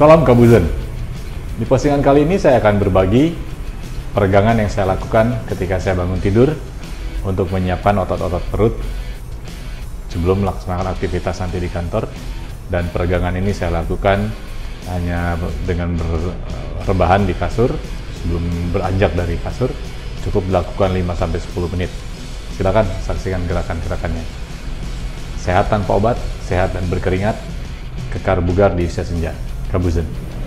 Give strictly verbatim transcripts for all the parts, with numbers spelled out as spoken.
Salam Kabuzen. Di postingan kali ini saya akan berbagi peregangan yang saya lakukan ketika saya bangun tidur untuk menyiapkan otot-otot perut sebelum melaksanakan aktivitas nanti di kantor. Dan peregangan ini saya lakukan hanya dengan berrebahan di kasur sebelum beranjak dari kasur. Cukup dilakukan lima sampai sepuluh menit. Silakan saksikan gerakan-gerakannya. Sehat tanpa obat, sehat dan berkeringat, kekar bugar di usia senja. Kabuzen.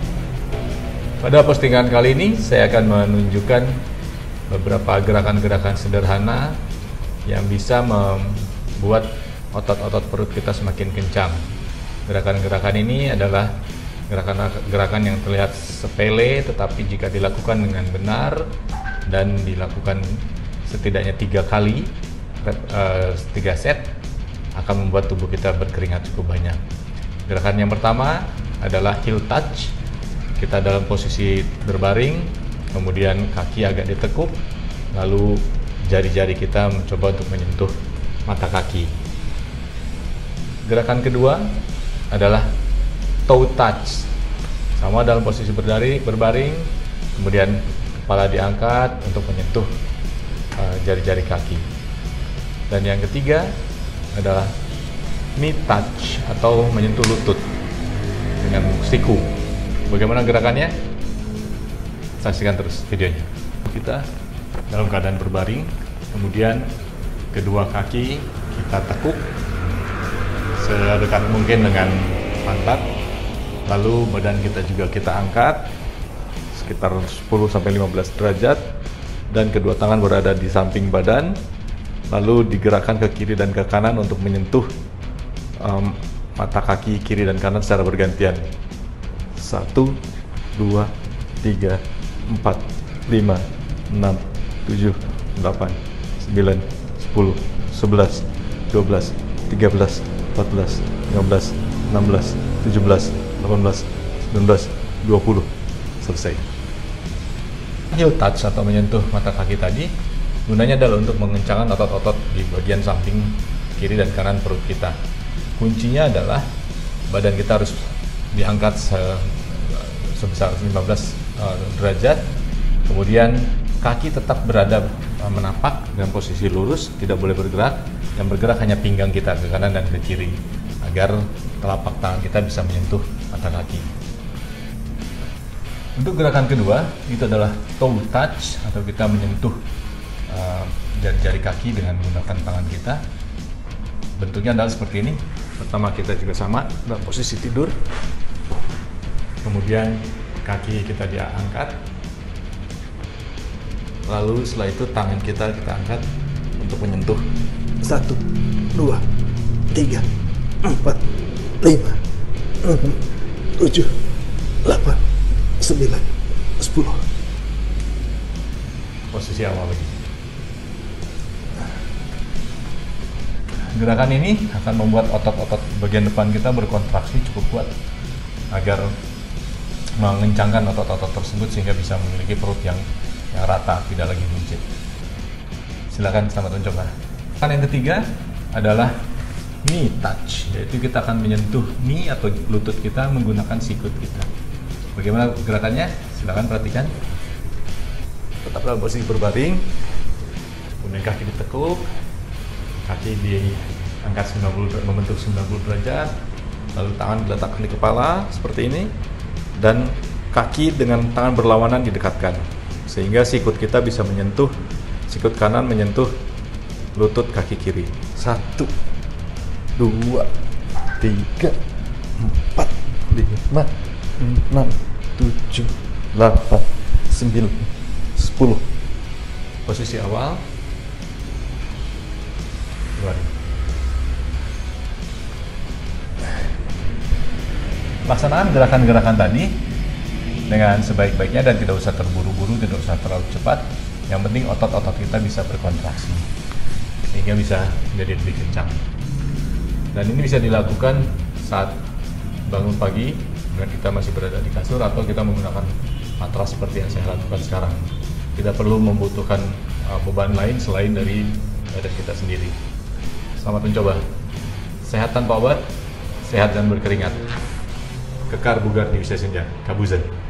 Pada postingan kali ini saya akan menunjukkan beberapa gerakan-gerakan sederhana yang bisa membuat otot-otot perut kita semakin kencang. Gerakan-gerakan ini adalah gerakan-gerakan yang terlihat sepele, tetapi jika dilakukan dengan benar dan dilakukan setidaknya tiga kali, uh, tiga set, akan membuat tubuh kita berkeringat cukup banyak. Gerakan yang pertama adalah heel touch. Kita dalam posisi berbaring, kemudian kaki agak ditekuk, lalu jari-jari kita mencoba untuk menyentuh mata kaki. Gerakan kedua adalah toe touch. Sama dalam posisi berdari, berbaring, kemudian kepala diangkat untuk menyentuh uh, jari-jari kaki. Dan yang ketiga adalah knee touch atau menyentuh lutut dengan siku. Bagaimana gerakannya? Saksikan terus videonya. Kita dalam keadaan berbaring, kemudian kedua kaki kita tekuk sedekat mungkin dengan pantat, lalu badan kita juga kita angkat sekitar sepuluh sampai lima belas derajat dan kedua tangan berada di samping badan, lalu digerakkan ke kiri dan ke kanan untuk menyentuh um, mata kaki kiri dan kanan secara bergantian. Satu, dua, tiga, empat, lima, enam, tujuh, delapan, sembilan, sepuluh, sebelas, dua belas, tiga belas, empat belas, lima belas, enam belas, tujuh belas, delapan belas, sembilan belas, dua puluh. Selesai. Heel touch atau menyentuh mata kaki tadi gunanya adalah untuk mengencangkan otot-otot di bagian samping kiri dan kanan perut kita. Kuncinya adalah badan kita harus diangkat se sebesar lima belas uh, derajat, kemudian kaki tetap berada uh, menapak dalam posisi lurus, tidak boleh bergerak, yang bergerak hanya pinggang kita ke kanan dan ke kiri agar telapak tangan kita bisa menyentuh mata kaki. Untuk gerakan kedua itu adalah toe touch atau kita menyentuh jari-jari uh, kaki dengan menggunakan tangan kita. Bentuknya adalah seperti ini. Pertama kita juga sama dalam posisi tidur, kemudian kaki kita diangkat, lalu setelah itu tangan kita kita angkat untuk menyentuh. Satu, dua, tiga, empat, lima, enam, tujuh, delapan, sembilan, sepuluh. Posisi awal lagi. Gerakan ini akan membuat otot-otot bagian depan kita berkontraksi cukup kuat agar mengencangkan otot-otot tersebut sehingga bisa memiliki perut yang, yang rata, tidak lagi buncit. Silakan selamat mencoba. Gerakan yang ketiga adalah knee touch, yaitu kita akan menyentuh knee atau lutut kita menggunakan sikut kita. Bagaimana gerakannya? Silakan perhatikan. Tetap dalam posisi berbaring, kemudian kaki ditekuk, kaki diangkat sembilan puluh, membentuk sembilan puluh derajat, lalu tangan diletakkan di kepala seperti ini, dan kaki dengan tangan berlawanan didekatkan sehingga sikut kita bisa menyentuh, sikut kanan menyentuh lutut kaki kiri. Satu, dua, tiga, empat, lima, enam, tujuh, delapan, sembilan, sepuluh. Posisi awal. Laksanakan gerakan-gerakan tadi dengan sebaik-baiknya dan tidak usah terburu-buru, tidak usah terlalu cepat. Yang penting otot-otot kita bisa berkontraksi sehingga bisa menjadi lebih kencang. Dan ini bisa dilakukan saat bangun pagi dan kita masih berada di kasur atau kita menggunakan matras seperti yang saya lakukan sekarang. Tidak perlu membutuhkan uh, beban lain selain dari badan kita sendiri. Selamat mencoba. Sehat tanpa obat, sehat dan berkeringat. kekar bugar di usia senja, Kabuzen.